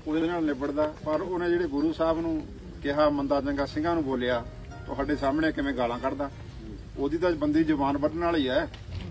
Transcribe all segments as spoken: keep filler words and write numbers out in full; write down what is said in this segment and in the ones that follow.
ਉਹਦੇ ਨਾਲ ਨਿਬੜਦਾ। ਪਰ ਉਹਨੇ ਜਿਹੜੇ ਗੁਰੂ ਸਾਹਿਬ ਨੂੰ ਕਿਹਾ ਮੰਦਾ ਚੰਗਾ ਸਿੰਘਾਂ ਨੂੰ ਬੋਲਿਆ, ਤੁਹਾਡੇ ਸਾਹਮਣੇ ਕਿਵੇਂ ਗਾਲਾਂ ਕੱਢਦਾ। ਉਹਦੀ ਤਾਂ ਬੰਦੀ ਜ਼ੁਬਾਨ ਵੱਢਣ ਵਾਲੀ ਹੈ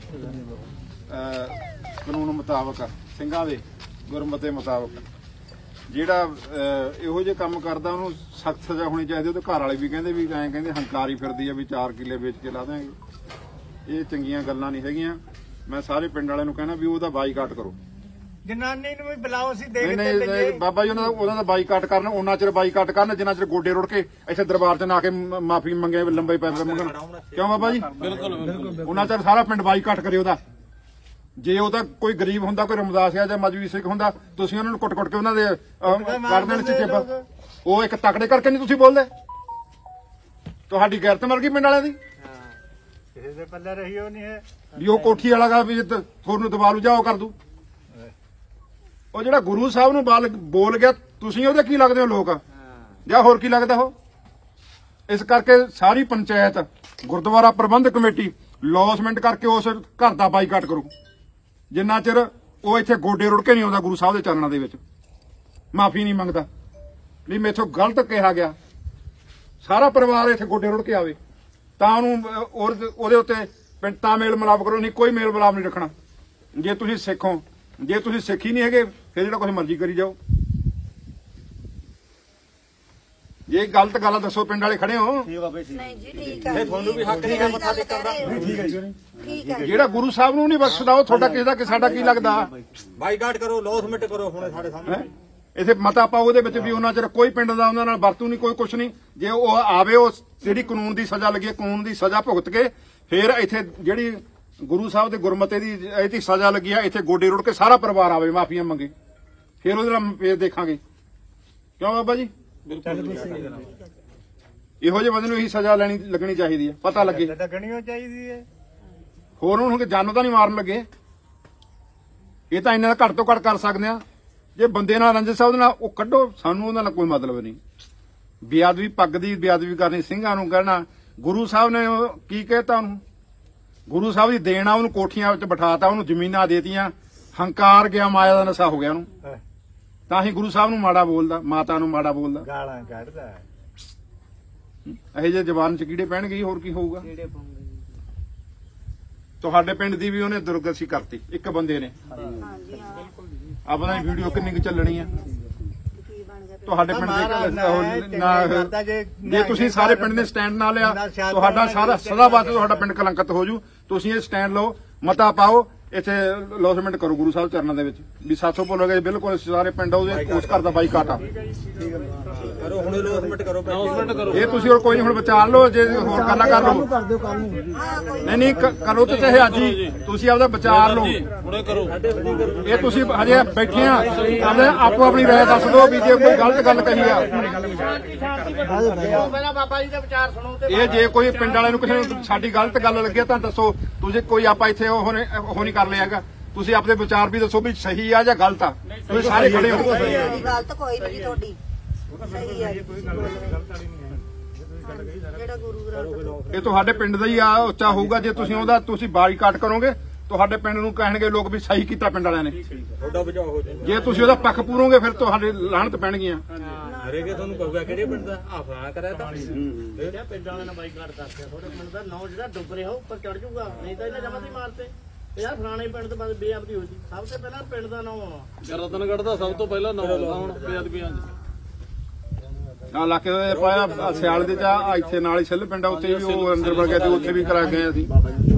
ਕਾਨੂੰਨ ਮੁਤਾਬਕ, ਸਿੰਘਾਂ ਦੇ ਗੁਰਮਤੇ ਮੁਤਾਬਕ। ਜਿਹੜਾ ਇਹੋ ਜਿਹੇ ਕੰਮ ਕਰਦਾ ਉਹਨੂੰ ਸਖਤ ਸਜ਼ਾ ਹੋਣੀ ਚਾਹੀਦੀ। ਉਹਦੇ ਘਰ ਵਾਲੇ ਵੀ ਕਹਿੰਦੇ ਵੀ ਐਂ ਕਹਿੰਦੇ ਹੰਕਾਰੀ ਫਿਰਦੀ ਆ ਵੀ ਚਾਰ ਕਿੱਲੇ ਵੇਚ ਕੇ ਲਾ ਦਿਆਂਗੇ। ਇਹ ਚੰਗੀਆਂ ਗੱਲਾਂ ਨਹੀਂ ਹੈਗੀਆਂ। ਮੈਂ ਸਾਰੇ ਪਿੰਡ ਵਾਲਿਆਂ ਨੂੰ ਕਹਿਣਾ ਵੀ ਉਹਦਾ ਬਾਈਕਾਟ ਕਰੋ। ਜਨਾਨੀ ਨੂੰ ਵੀ ਬੁਲਾਓ, ਅਸੀਂ ਦੇਖ ਨਹੀਂ ਨਹੀਂ ਬਾਬਾ ਜੀ ਉਹਨਾਂ ਦਾ ਉਹਨਾਂ ਦਾ ਬਾਈਕਾਟ ਕਰਨ, ਉਹਨਾਂ ਚਿਰ ਬਾਈਕਾਟ ਕਰਨ ਜਿੰਨਾ ਚਿਰ ਗੋਡੇ ਰੁੜ ਕੇ ਇੱਥੇ ਦਰਬਾਰ 'ਚ ਨਾ ਕੇ ਮਾਫੀ ਮੰਗੇ, ਲੰਬੇ ਪੈਸੇ ਮੰਗਣ। ਕਿਉਂ ਬਾਬਾ ਜੀ? ਬਿਲਕੁਲ। ਉਹਨਾਂ ਚਿਰ ਸਾਰਾ ਪਿੰਡ ਬਾਈਕਾਟ ਕਰੇ ਉਹਦਾ। ਜੇ ਉਹ ਤਾਂ ਕੋਈ ਗਰੀਬ ਹੁੰਦਾ, ਕੋਈ ਰਮਦਾਸ ਆ ਜਾਂ ਮਜਬੀ ਸਿੱਖ ਹੁੰਦਾ, ਤੁਸੀਂ ਉਹਨਾਂ ਨੂੰ ਕੁੱਟ ਕੁੱਟ ਕੇ ਉਹਨਾਂ ਦੇ ਕਰ ਦੇਣ ਚਿੱਟੇ। ਉਹ ਇੱਕ ਤਕੜੇ ਕਰਕੇ ਨਹੀਂ ਤੁਸੀਂ ਬੋਲਦੇ। ਤੁਹਾਡੀ ਗੈਰਤ ਮਰ ਗਈ ਪਿੰਡ ਵਾਲਿਆਂ ਦੀ। ਕਿਸੇ ਦੇ ਪੱਲੇ ਰਹੀ ਉਹ ਨਹੀਂ ਹੈ ਵੀ ਉਹ ਕੋਠੀ ਵਾਲਾ ਗਾ ਵੀ ਤੁਹਾਨੂੰ ਦਬਾ ਲੂ ਜਾਓ ਕਰ ਦੂ। ਉਹ ਜਿਹੜਾ ਗੁਰੂ ਸਾਹਿਬ ਨੂੰ ਬੋਲ ਗਿਆ, ਤੁਸੀਂ ਉਹਦੇ ਕੀ ਲੱਗਦੇ ਹੋ ਲੋਕ, ਜਾਂ ਹੋਰ ਕੀ ਲੱਗਦਾ ਉਹ? ਇਸ ਕਰਕੇ ਸਾਰੀ ਪੰਚਾਇਤ, ਗੁਰਦੁਆਰਾ ਪ੍ਰਬੰਧਕ ਕਮੇਟੀ ਲੌਸਮੈਂਟ ਕਰਕੇ ਉਸ ਘਰ ਦਾ ਬਾਈਕਾਟ ਕਰੂ ਜਿੰਨਾ ਚਿਰ ਉਹ ਇੱਥੇ ਗੋਡੇ ਰੁੜ ਕੇ ਨਹੀਂ ਆਉਂਦਾ ਗੁਰੂ ਸਾਹਿਬ ਦੇ ਚਰਨਾਂ ਦੇ ਵਿੱਚ, ਮਾਫੀ ਨਹੀਂ ਮੰਗਦਾ ਵੀ ਮੈਥੋਂ ਗਲਤ ਕਿਹਾ ਗਿਆ। ਸਾਰਾ ਪਰਿਵਾਰ ਇੱਥੇ ਗੋਡੇ ਰੁੜ ਕੇ ਆਵੇ ਤਾਂ ਉਹਨੂੰ ਉਹਦੇ ਉੱਤੇ ਪਿੰਡ ਤਾਂ ਮੇਲ ਮਿਲਾਪ ਕਰੋ, ਨਹੀਂ ਕੋਈ ਮੇਲ ਮਿਲਾਪ ਨਹੀਂ ਰੱਖਣਾ। ਜੇ ਤੁਸੀਂ ਸਿੱਖ ਹੋ, ਜੇ ਤੁਸੀਂ ਸਿੱਖ ਹੀ ਨਹੀਂ ਹੈਗੇ ਫਿਰ ਜਿਹੜਾ ਕੁਝ ਮਰਜ਼ੀ ਕਰੀ ਜਾਓ। ਜੇ ਗਲਤ ਗੱਲ ਦੱਸੋ, ਪਿੰਡ ਵਾਲੇ ਖੜੇ ਹੋ। ਨਹੀਂ ਜੀ ਠੀਕ ਹੈ, ਤੁਹਾਨੂੰ ਵੀ ਹੱਕ ਨਹੀਂ ਮੱਥਾ ਟੇਕਣ ਦਾ। ਠੀਕ ਹੈ ਜੀ, ਠੀਕ ਹੈ। ਜਿਹੜਾ ਗੁਰੂ ਸਾਹਿਬ ਨੂੰ ਨਹੀਂ ਬਖਸ਼ਦਾ ਉਹ ਤੁਹਾਡਾ ਕਿਸੇ ਦਾ ਕਿ ਸਾਡਾ ਕੀ ਲੱਗਦਾ? ਬਾਈਕਾਟ ਕਰੋ, ਲੌਸਮੈਂਟ ਕਰੋ ਹੁਣੇ ਸਾਡੇ ਸਾਹਮਣੇ। ਇਥੇ ਮਤਾ ਪਾਓ ਉਹਦੇ ਵਿੱਚ ਵੀ ਉਹਨਾਂ ਚਿਰ ਕੋਈ ਪਿੰਡ ਦਾ ਉਹਨਾਂ ਨਾਲ ਵਰਤੂ ਨਹੀਂ, ਕੋਈ ਕੁਛ ਨਹੀਂ। ਜੇ ਉਹ ਆਵੇ, ਉਹ ਜਿਹੜੀ ਕਾਨੂੰਨ ਦੀ ਸਜ਼ਾ ਲੱਗੀ, ਕਾਨੂੰਨ ਦੀ ਸਜ਼ਾ ਭੁਗਤ ਕੇ ਫਿਰ ਇੱਥੇ ਜਿਹੜੀ ਗੁਰੂ ਸਾਹਿਬ ਦੇ ਗੁਰਮਤੇ ਦੀ ਇਹਦੀ ਸਜ਼ਾ ਲੱਗੀ ਆ, ਇੱਥੇ ਗੋਡੇ ਰੁੜ ਕੇ ਸਾਰਾ ਪਰਿਵਾਰ ਆਵੇ, ਮਾਫੀਆਂ ਮੰਗੇ, ਫਿਰ ਉਹਦੇ ਨਾਲ ਫੇਰ ਦੇਖਾਂਗੇ। ਕਿਉਂ ਬਾਬਾ ਜੀ? ਇਹੋ ਜਿਹੇ ਬੰਦੇ ਨੂੰ ਇਹੀ ਸਜ਼ਾ ਲੈਣੀ ਲੱਗਣੀ ਚਾਹੀਦੀ ਹੈ, ਪਤਾ ਲੱਗੇ। ਲੱਗਣੀ ਚਾਹੀਦੀ ਹੈ। ਹੋਰ ਉਹਨੂੰ ਜਾਨੋਂ ਤਾਂ ਨਹੀਂ ਮਾਰਨ ਲੱਗੇ। ਇਹ ਤਾਂ ਇਹਨਾਂ ਦਾ ਘੱਟ ਤੋਂ ਘੱਟ ਕਰ ਸਕਦੇ ਆ। ਜੇ ਬੰਦੇ ਨਾਲ ਰੰਜਿਸ਼ ਸਾਹਿਬ ਨਾਲ ਉਹ ਕੱਢੋ, ਸਾਨੂੰ ਉਹਦਾ ਨਾਲ ਕੋਈ ਮਤਲਬ ਨਹੀਂ। ਬੇਅਦਬੀ, ਪੱਗ ਦੀ ਬੇਅਦਬੀ ਕਰਨੀ, ਸਿੰਘਾਂ ਨੂੰ ਕਹਿਣਾ। ਗੁਰੂ ਸਾਹਿਬ ਨੇ ਕੀ ਕਹਿਤਾ ਉਹਨੂੰ? ਗੁਰੂ ਸਾਹਿਬ ਦੀ ਦੇਣ ਆ, ਉਹਨੂੰ ਕੋਠੀਆਂ ਵਿੱਚ ਬਿਠਾਤਾ, ਉਹਨੂੰ ਜ਼ਮੀਨਾਂ ਦੇਤੀਆਂ। ਹੰਕਾਰ ਗਿਆ, ਮਾਇਆ ਦਾ ਨਸ਼ਾ ਹੋ ਗਿਆ ਉਹਨੂੰ। ਤਾਂ ਹੀ ਗੁਰੂ ਸਾਹਿਬ ਨੂੰ ਮਾੜਾ ਬੋਲਦਾ, ਮਾਤਾ ਨੂੰ ਮਾੜਾ ਬੋਲਦਾ, ਗਾਲਾਂ ਕੱਢਦਾ। ਇਹੋ ਜਿਹੇ ਜ਼ਬਾਨ ਚ ਕੀੜੇ ਪੈਣਗੇ, ਹੋਰ ਕੀ ਹੋਊਗਾ? ਤੁਹਾਡੇ ਪਿੰਡ ਦੀ ਵੀ ਉਹਨੇ ਦੁਰਗਤੀ ਕਰਤੀ ਇੱਕ ਬੰਦੇ ਨੇ। ਆਪਣਾ ਵੀਡੀਓ ਕਿੰਨੀ ਕੁ ਚੱਲਣੀ ਆ? ਤੁਹਾਡੇ ਪਿੰਡ ਦੇ ਜੇ ਤੁਸੀਂ ਸਾਰੇ ਪਿੰਡ ਨੇ ਸਟੈਂਡ ਨਾ ਲਿਆ, ਤੁਹਾਡਾ ਸਾਰਾ ਸਦਾ ਬਾਤ ਤੁਹਾਡਾ ਪਿੰਡ ਕਲੰਕਿਤ ਹੋ ਜੂ। ਤੁਸੀਂ ਇਹ ਸਟੈਂਡ ਲਓ, ਮਤਾ ਪਾਓ, ਇੱਥੇ ਲੌਸਮੈਂਟ ਕਰੋ ਗੁਰੂ ਸਾਹਿਬ ਚਰਨਾਂ ਦੇ ਵਿੱਚ ਵੀ ਸਾਥੋਂ ਭੁੱਲ ਗਏ। ਬਿਲਕੁਲ ਸਾਰੇ ਪਿੰਡ ਉਹਦੇ ਉਸ ਘਰ ਦਾ ਬਾਈਕਾਟ ਆ ਕਰੋ, ਹੁਣੇ ਲੌਸਮੈਂਟ ਕਰੋ, ਲੌਸਮੈਂਟ ਕਰੋ। ਇਹ ਤੁਸੀਂ ਹੋਰ ਕੋਈ ਨਹੀਂ, ਹੁਣ ਵਿਚਾਰ ਲਓ। ਜੇ ਹੋਰ ਗੱਲਾਂ ਕਰ ਲਓ, ਨਹੀਂ ਨਹੀਂ ਕਰੋ ਤੇ ਚਾਹੇ ਅੱਜ ਹੀ ਤੁਸੀਂ ਆਪਦਾ ਵਿਚਾਰ ਲਓ, ਹੁਣੇ ਕਰੋ। ਇਹ ਤੁਸੀਂ ਹਜੇ ਬੈਠੇ ਆ, ਆਪੋ ਆਪਣੀ ਰਾਏ ਦੱਸ ਦਿਓ ਵੀ ਜੇ ਕੋਈ ਗਲਤ ਗੱਲ ਕਹੀ ਆ। ਇਹ ਜੇ ਕੋਈ ਪਿੰਡ ਵਾਲਿਆਂ ਨੂੰ ਕਿਸੇ ਨੂੰ ਸਾਡੀ ਗਲਤ ਗੱਲ ਲੱਗੀ ਤਾਂ ਦੱਸੋ। ਤੁਸੀਂ ਕੋਈ ਆਪਾਂ ਇੱਥੇ ਉਹ ਨਹੀਂ ਕਰ ਲਿਆ ਹੈਗਾ। ਤੁਸੀਂ ਆਪਣੇ ਵਿਚਾਰ ਵੀ ਦੱਸੋ ਵੀ ਸਹੀ ਆ ਜਾਂ ਗਲਤ ਆ। ਤੁਸੀਂ ਸਾਰੇ ਖੜੇ ਹੋ। ਗਲਤ ਕੋਈ ਨਹੀਂ ਤੁਹਾਡੀ, ਸਹੀ ਆ। ਜਿਹੜਾ ਗੁਰੂ ਗ੍ਰੰਥ ਇਹ ਤੁਹਾਡੇ ਪਿੰਡ ਦਾ ਹੀ ਆ, ਉੱਚਾ ਹੋਊਗਾ। ਜੇ ਤੁਸੀਂ ਉਹਦਾ ਤੁਸੀਂ ਬਾਈਕਾਟ ਕਰੋਗੇ, ਤੁਹਾਡੇ ਪਿੰਡ ਨੂੰ ਕਹਿਣਗੇ ਲੋਕ ਵੀ ਸਹੀ ਕੀਤਾ ਪਿੰਡ ਵਾਲਿਆਂ ਨੇ। ਜੇ ਤੁਸੀਂ ਉਹਦਾ ਪੱਖ ਪੂਰੋਗੇ ਫਿਰ ਤੁਹਾਡੇ ਲਾਹਨਤ ਪੈਣਗੀਆਂ। ਹਰੇਕੇ ਤੁਹਾਨੂੰ ਕਹੂਗਾ ਕਿਹੜੇ ਪਿੰਡ ਦਾ ਆ ਫਲਾਣਾ ਕਰਿਆ ਤਾਂ ਜਿਹੜਾ ਪਿੰਡ ਵਾਲਿਆਂ ਨੇ ਬਾਈਕਾਟ ਦੱਸਿਆ। ਤੁਹਾਡੇ ਪਿੰਡ ਦਾ ਨਾਂ ਜਿਹੜਾ ਡੁੱਬ ਰਿਹਾ ਉੱਪਰ ਚੜ ਜਾਊਗਾ, ਨਹੀਂ ਤਾਂ ਇਹਨੇ ਜਮਾਂ ਦੀ ਮਾਰਤੇ। ਯਾਰ ਫਲਾਣੇ ਪਿੰਡ ਤੋਂ ਬਾਅਦ ਬੇਅਦਬੀ ਹੋਈ ਸੀ, ਸਭ ਤੋਂ ਪਹਿਲਾਂ ਪਿੰਡ ਦਾ ਨਾਂ ਆਉਣਾ। ਰਤਨਗੜ੍ਹ ਦਾ ਸਭ ਤੋਂ ਪਹਿਲਾਂ ਨਾਂ ਆਉਂਦਾ ਹੁਣ ਬੇਅਦਬੀਆਂ ਚ। ਆ ਇਲਾਕੇ ਦੇ ਪਾਇਆ ਸਿਆਲ ਦੇ ਚ ਇੱਥੇ ਨਾਲ ਹੀ ਸਿੱਲ ਪਿੰਡ ਆ, ਉੱਥੇ ਵੀ ਉਹ ਅੰਦਰ ਵੜ ਗਿਆ ਤੇ ਉੱਥੇ ਵੀ ਕਰਾ ਗਏ ਅਸੀਂ।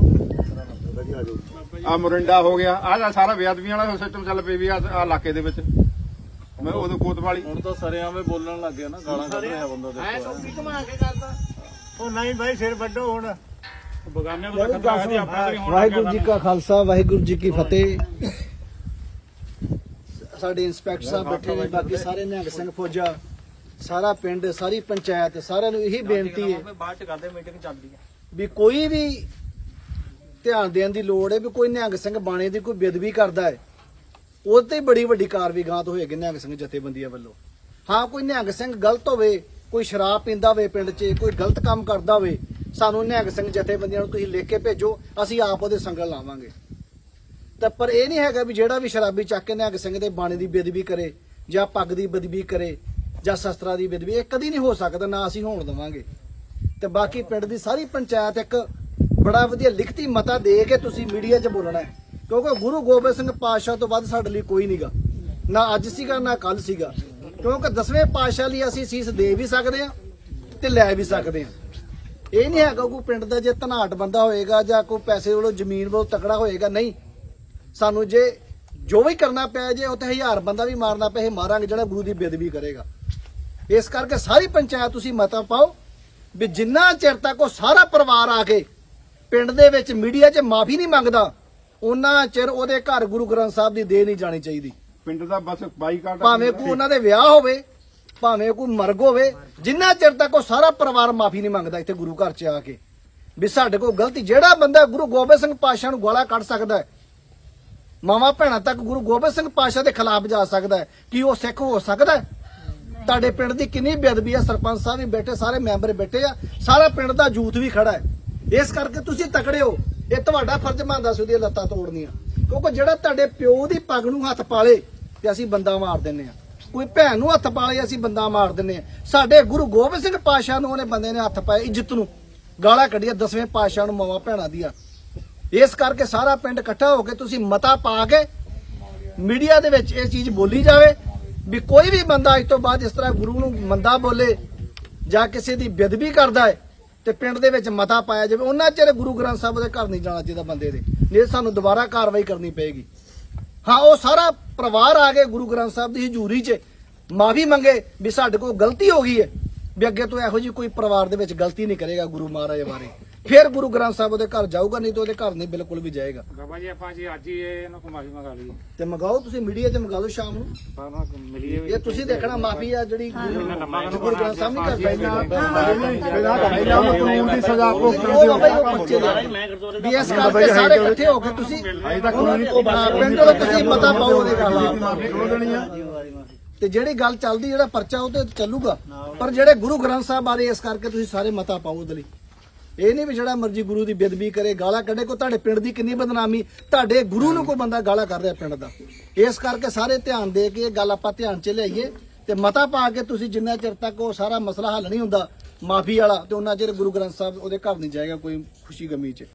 ਆ ਮੋਰਿੰਡਾ ਹੋ ਗਿਆ, ਆਹ ਸਾਰਾ ਬੇਅਦਬੀਆਂ ਵਾਲਾ ਸਿਸਟਮ ਚੱਲ ਪਈ ਵੀ ਆ ਇਲਾਕੇ ਦੇ ਵਿੱਚ। ਮੈਂ ਉਦੋਂ ਕੋਤਵਾਲੀ ਹੁਣ ਤਾਂ ਸਰਿਆਵੇਂ ਬੋਲਣ ਲੱਗ ਗਿਆ ਨਾ, ਗਾਲਾਂ ਕੱਢ ਰਿਹਾ ਬੰਦਾ। ਦੇਖੋ ਐ ਘੁਮਾ ਕੇ ਕਰਦਾ ਉਹ। ਨਹੀਂ ਬਾਈ ਸਿਰ ਵੱਡੋ ਹੁਣ ਬਗਾਨਿਆਂ ਦਾ ਖਤਰਾ ਹੈ ਜੀ ਆਪਣਾ। ਵਾਹਿਗੁਰੂ ਜੀ ਕਾ ਖਾਲਸਾ, ਵਾਹਿਗੁਰੂ ਜੀ ਕੀ ਫਤਿਹ। ਸਾਡੇ ਇੰਸਪੈਕਟਰ ਸਾਹਿਬ ਬੈਠੇ ਨੇ, ਬਾਕੀ ਸਾਰੇ ਨਿਹੰਗ ਸਿੰਘ ਫੌਜਾ, ਸਾਰਾ ਪਿੰਡ, ਸਾਰੀ ਪੰਚਾਇਤ, ਸਾਰਿਆਂ ਨੂੰ ਇਹੀ ਬੇਨਤੀ ਹੈ ਬਾਅਦ ਚ ਕਰਦੇ ਮੀਟਿੰਗ ਚੱਲਦੀ ਹੈ ਵੀ ਕੋਈ ਵੀ ਧਿਆਨ ਦੇਣ ਦੀ ਲੋੜ ਹੈ ਵੀ ਕੋਈ ਨਿਹੰਗ ਸਿੰਘ ਬਾਣੇ ਦੀ ਕੋਈ ਬੇਅਦਬੀ ਕਰਦਾ ਹੈ, ਉਹਦੇ ਤੇ ਬੜੀ ਵੱਡੀ ਕਾਰਵਾਈ ਗਾਂ ਤੋਂ ਹੋਏਗੀ ਨਿਹੰਗ ਸਿੰਘ ਜਥੇਬੰਦੀਆਂ ਵੱਲੋਂ। ਹਾਂ, ਕੋਈ ਨਿਹੰਗ ਸਿੰਘ ਗਲਤ ਹੋਵੇ, ਕੋਈ ਸ਼ਰਾਬ ਪੀਂਦਾ ਹੋਵੇ, ਪਿੰਡ 'ਚ ਕੋਈ ਗਲਤ ਕੰਮ ਕਰਦਾ ਹੋਵੇ, ਸਾਨੂੰ ਨਿਹੰਗ ਸਿੰਘ ਜਥੇਬੰਦੀਆਂ ਨੂੰ ਤੁਸੀਂ ਲਿਖ ਕੇ ਭੇਜੋ, ਅਸੀਂ ਆਪ ਉਹਦੇ ਸੰਗਲ ਲਾਵਾਂਗੇ। ਤਾਂ ਪਰ ਇਹ ਨਹੀਂ ਹੈਗਾ ਵੀ ਜਿਹੜਾ ਵੀ ਸ਼ਰਾਬੀ ਚੱਕ ਕੇ ਨਿਹੰਗ ਸਿੰਘ ਦੇ ਬਾਣੇ ਦੀ ਬੇਅਦਬੀ ਕਰੇ ਜਾਂ ਪੱਗ ਦੀ ਬਦਬੀ ਕਰੇ ਜਾਂ ਸ਼ਸਤਰਾਂ ਦੀ ਬਦਬੀ, ਇਹ ਕਦੀ ਨਹੀਂ ਹੋ ਸਕਦਾ, ਨਾ ਅਸੀਂ ਹੋਣ ਦੇਵਾਂਗੇ। ਤੇ ਬਾਕੀ ਪਿੰਡ ਦੀ ਸਾਰੀ ਪੰਚਾਇਤ ਇੱਕ ਬੜਾ ਵਧੀਆ ਲਿਖਤੀ ਮਤਾ ਦੇ ਕੇ ਤੁਸੀਂ ਮੀਡੀਆ 'ਚ ਬੋਲਣਾ ਹੈ, ਕਿਉਂਕਿ ਗੁਰੂ ਗੋਬਿੰਦ ਸਿੰਘ ਪਾਤਸ਼ਾਹ ਤੋਂ ਵੱਧ ਸਾਡੇ ਲਈ ਕੋਈ ਨਹੀਂਗਾ, ਨਾ ਅੱਜ ਸੀਗਾ ਨਾ ਕੱਲ ਸੀਗਾ। ਕਿਉਂਕਿ ਦਸਵੇਂ ਪਾਤਸ਼ਾਹ ਲਈ ਅਸੀਂ ਸੀਸ ਦੇ ਵੀ ਸਕਦੇ ਹਾਂ ਤੇ ਲੈ ਵੀ ਸਕਦੇ ਹਾਂ। ਇਹ ਨਹੀਂ ਹੈਗਾ ਕੋਈ ਪਿੰਡ ਦਾ ਜੇ ਧਨਾਟ ਬੰਦਾ ਹੋਏਗਾ ਜਾਂ ਕੋਈ ਪੈਸੇ ਵੱਲੋਂ ਜ਼ਮੀਨ ਵੱਲੋਂ ਤਕੜਾ ਹੋਏਗਾ, ਨਹੀਂ। ਸਾਨੂੰ ਜੇ ਜੋ ਵੀ ਕਰਨਾ ਪਿਆ, ਜੇ ਉੱਥੇ ਹਜ਼ਾਰ ਬੰਦਾ ਵੀ ਮਾਰਨਾ ਪਏ, ਮਾਰਾਂਗੇ ਜਿਹੜਾ ਗੁਰੂ ਦੀ ਬੇਅਦਬੀ ਕਰੇਗਾ। ਇਸ ਕਰਕੇ ਸਾਰੀ ਪੰਚਾਇਤ ਤੁਸੀਂ ਮਤਾ ਪਾਓ ਵੀ ਜਿੰਨਾ ਚਿਰ ਤੱਕ ਉਹ ਸਾਰਾ ਪਰਿਵਾਰ ਆ ਕੇ ਪਿੰਡ ਦੇ ਵਿੱਚ ਮੀਡੀਆ 'ਚ ਮਾਫੀ ਨਹੀਂ ਮੰਗਦਾ, ਉਹਨਾਂ ਚਿਰ ਉਹਦੇ ਘਰ ਗੁਰੂ ਗ੍ਰੰਥ ਸਾਹਿਬ ਦੀ ਦੇਹ ਨਹੀਂ ਜਾਣੀ ਚਾਹੀਦੀ। ਪਿੰਡ ਦਾ ਬਸ ਬਾਈਕਾਟ, ਭਾਵੇਂ ਕੋਈ ਉਹਨਾਂ ਦੇ ਵਿਆਹ ਹੋਵੇ, ਭਾਵੇਂ ਕੋਈ ਮਰਗ ਹੋਵੇ, ਜਿੰਨਾ ਚਿਰ ਤੱਕ ਉਹ ਸਾਰਾ ਪਰਿਵਾਰ ਮਾਫੀ ਨਹੀਂ ਮੰਗਦਾ ਇੱਥੇ ਗੁਰੂ ਘਰ 'ਚ ਆ ਕੇ ਵੀ ਸਾਡੇ ਕੋਲ ਗਲਤੀ। ਜਿਹੜਾ ਬੰਦਾ ਗੁਰੂ ਗੋਬਿੰਦ ਸਿੰਘ ਪਾਤਸ਼ਾਹ ਨੂੰ ਗਾਲਾਂ ਕੱਢ ਸਕਦਾ ਹੈ, ਮਾਵਾਂ ਭੈਣਾਂ ਤੱਕ ਗੁਰੂ ਗੋਬਿੰਦ ਸਿੰਘ ਪਾਤਸ਼ਾਹ ਦੇ ਖਿਲਾਫ ਜਾ ਸਕਦਾ ਹੈ, ਕੀ ਉਹ ਸਿੱਖ ਹੋ ਸਕਦਾ ਹੈ? ਤੁਹਾਡੇ ਪਿੰਡ ਦੀ ਕਿੰਨੀ ਬੇਅਦਬੀ ਆ, ਸਰਪੰਚ ਸਾਹਿਬ ਵੀ ਬੈਠੇ, ਸਾਰੇ ਮੈਂਬਰ ਬੈਠੇ ਆ, ਸਾਰਾ ਪਿੰਡ ਦਾ ਯੂਥ ਵੀ ਖੜਾ ਹੈ। ਇਸ ਕਰਕੇ ਤੁਸੀਂ ਤਕੜੇ ਹੋ, ਇਹ ਤੁਹਾਡਾ ਫਰਜ਼ ਬਣਦਾ ਸੀ ਉਹਦੀਆਂ ਲੱਤਾਂ ਤੋੜਨੀਆਂ। ਕਿਉਂਕਿ ਜਿਹੜਾ ਤੁਹਾਡੇ ਪਿਓ ਦੀ ਪੱਗ ਨੂੰ ਹੱਥ ਪਾਲੇ ਤੇ ਅਸੀਂ ਬੰਦਾ ਮਾਰ ਦਿੰਨੇ ਆ, ਕੋਈ ਭੈਣ ਨੂੰ ਹੱਥ ਪਾਲੇ ਅਸੀਂ ਬੰਦਾ ਮਾਰ ਦਿੰਨੇ ਆ। ਸਾਡੇ ਗੁਰੂ ਗੋਬਿੰਦ ਸਿੰਘ ਪਾਤਸ਼ਾਹ ਨੂੰ ਉਹਨੇ ਬੰਦੇ ਨੇ ਹੱਥ ਪਾਏ, ਇੱਜ਼ਤ ਨੂੰ ਗਾਲਾਂ ਕੱਢੀਆਂ, ਦਸਵੇਂ ਪਾਤਸ਼ਾਹ ਨੂੰ ਮਾਵਾਂ ਭੈਣਾਂ ਦੀਆਂ। ਇਸ ਕਰਕੇ ਸਾਰਾ ਪਿੰਡ ਇਕੱਠਾ ਹੋ ਕੇ ਤੁਸੀਂ ਮਤਾ ਪਾ ਕੇ ਮੀਡੀਆ ਦੇ ਵਿੱਚ ਇਹ ਚੀਜ਼ ਬੋਲੀ ਜਾਵੇ ਵੀ ਕੋਈ ਵੀ ਬੰਦਾ ਅੱਜ ਤੋਂ ਬਾਅਦ ਇਸ ਤਰ੍ਹਾਂ ਗੁਰੂ ਨੂੰ ਮੰਦਾ ਬੋਲੇ ਜਾਂ ਕਿਸੇ ਦੀ ਬੇਅਦਬੀ ਕਰਦਾ ਹੈ ਤੇ ਪਿੰਡ ਦੇ ਵਿੱਚ ਮਤਾ ਪਾਇਆ ਜਾਵੇ। ਉਹਨਾਂ ਚਿਰ ਗੁਰੂ ਗ੍ਰੰਥ ਸਾਹਿਬ ਦੇ ਘਰ ਨਹੀਂ ਜਾਣਾ ਚਾਹੀਦਾ ਬੰਦੇ ਦੇ, ਨਹੀਂ ਸਾਨੂੰ ਦੁਬਾਰਾ ਕਾਰਵਾਈ ਕਰਨੀ ਪਏਗੀ। ਹਾਂ, ਉਹ ਸਾਰਾ ਪਰਿਵਾਰ ਆ ਕੇ ਗੁਰੂ ਗ੍ਰੰਥ ਸਾਹਿਬ ਦੀ ਹਜ਼ੂਰੀ 'ਚ ਮਾਫੀ ਮੰਗੇ ਵੀ ਸਾਡੇ ਕੋਲ ਗਲਤੀ ਹੋ ਗਈ ਹੈ, ਵੀ ਅੱਗੇ ਤੋਂ ਇਹੋ ਜਿਹੀ ਕੋਈ ਪਰਿਵਾਰ ਦੇ ਵਿੱਚ ਗਲਤੀ ਨਹੀਂ ਕਰੇਗਾ ਗੁਰੂ ਮਹਾਰਾਜ ਬਾਰੇ। ਫਿਰ ਗੁਰੂ ਗ੍ਰੰਥ ਸਾਹਿਬ ਉਹਦੇ ਘਰ ਜਾਊਗਾ, ਨਹੀਂ ਤਾਂ ਉਹਦੇ ਘਰ ਨਹੀਂ ਬਿਲਕੁਲ ਵੀ ਜਾਏਗਾ। ਬਾਬਾ ਜੀ ਆਪਾਂ ਜੀ ਅੱਜ ਹੀ ਇਹਨਾਂ ਕੋਲ ਮਾਫੀ ਮੰਗਾ ਲਈ ਤੇ ਮੰਗਾਓ, ਤੁਸੀਂ ਮੀਡੀਆ 'ਚ ਮੰਗਾ ਲਓ ਸ਼ਾਮ ਨੂੰ। ਪਰ ਮਿਲੀਏ ਇਹ ਤੁਸੀਂ ਦੇਖਣਾ ਮਾਫੀ ਆ ਜਿਹੜੀ ਗੁਰੂ ਗ੍ਰੰਥ ਸਾਹਿਬ ਨਹੀਂ ਕਰਦਾ। ਕਾਨੂੰਨ ਦੀ ਸਜ਼ਾ ਉਹ ਬਾਬਾ ਜੀ ਉਹ ਬੱਚੇ ਦੇ ਮੈਂ ਗੁਰਦੁਆਰੇ ਵੀ ਇਸ ਕਰਕੇ ਸਾਰੇ ਇਕੱਠੇ ਹੋ ਕੇ ਤੁਸੀਂ ਪਿੰਡ ਵੱਲੋਂ ਤੁਸੀਂ ਮਤਾ ਪਾਓ ਉਹਦੇ ਖਿਲਾਫ। ਤੇ ਜਿਹੜੀ ਗੱਲ ਚੱਲਦੀ, ਜਿਹੜਾ ਪਰਚਾ ਉਹ ਤੇ ਚੱਲੂਗਾ, ਪਰ ਜਿਹੜੇ ਗੁਰੂ ਗ੍ਰੰਥ ਸਾਹਿਬ ਬਾਰੇ ਇਸ ਕਰਕੇ ਤੁਸੀਂ ਸਾਰੇ ਮਤਾ ਪਾਓ ਉਹਦੇ ਲਈ। ਇਹ ਨਹੀਂ ਵੀ ਜਿਹੜਾ ਮਰਜੀ ਗੁਰੂ ਦੀ ਬੇਅਦਬੀ ਕਰੇ, ਗਾਲਾਂ ਕੱਢੇ। ਕੋ ਤੁਹਾਡੇ ਪਿੰਡ ਦੀ ਕਿੰਨੀ ਬਦਨਾਮੀ, ਤੁਹਾਡੇ ਗੁਰੂ ਨੂੰ ਕੋਈ ਬੰਦਾ ਗਾਲਾਂ ਕਰ ਰਿਹਾ ਪਿੰਡ ਦਾ। ਇਸ ਕਰਕੇ ਸਾਰੇ ਧਿਆਨ ਦੇ ਕੇ ਇਹ ਗੱਲ ਆਪਾਂ ਧਿਆਨ 'ਚ ਲਿਆਈਏ ਤੇ ਮਤਾ ਪਾ ਕੇ ਤੁਸੀਂ ਜਿੰਨਾ ਚਿਰ ਤੱਕ ਉਹ ਸਾਰਾ ਮਸਲਾ ਹੱਲ ਨਹੀਂ ਹੁੰਦਾ ਮਾਫੀ ਵਾਲਾ, ਤੇ ਉਹਨਾਂ ਚਿਰ ਗੁਰੂ ਗ੍ਰੰਥ ਸਾਹਿਬ ਉਹਦੇ ਘਰ ਨਹੀਂ ਜਾਏਗਾ ਕੋਈ ਖੁਸ਼ੀ ਗਮੀ 'ਚ।